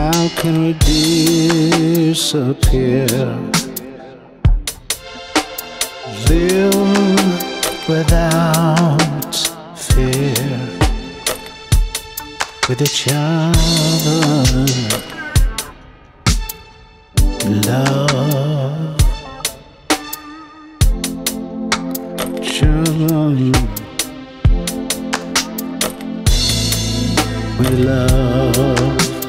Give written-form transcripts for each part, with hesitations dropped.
How can we disappear? Live without fear with each other. Love, children, we love.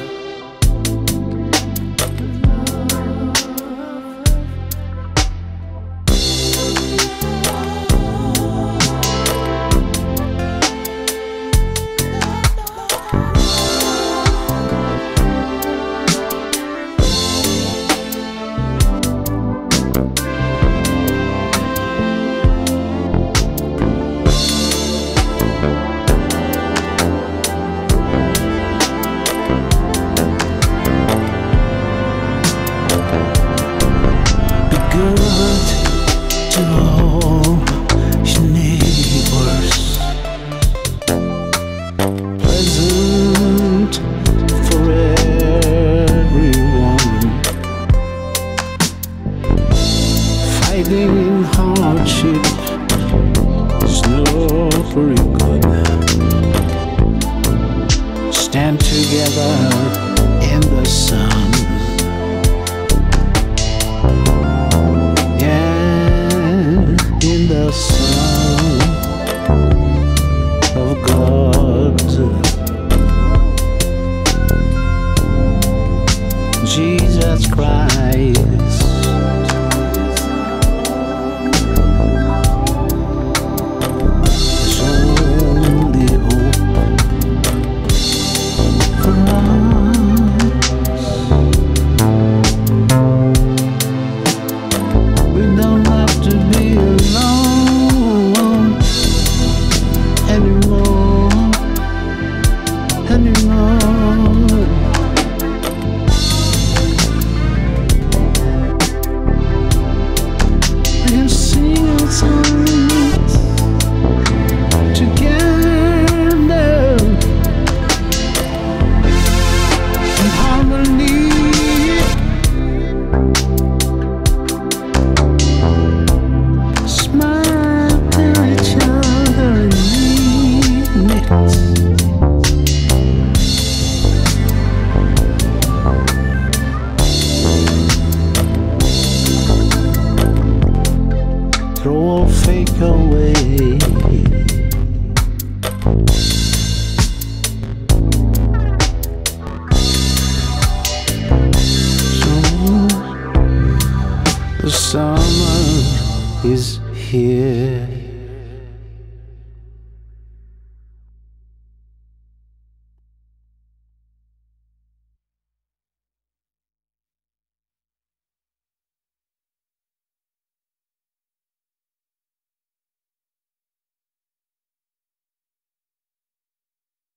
To all your neighbors, pleasant for everyone, fighting in hardship is not very good. Stand together in the sun. In the Son of God, Jesus Christ. There's only hope for us. We don't have to be alone anymore. We can sing our songs together in harmony. Smile to each other and mean it. Throw all fake away. So the summer is here.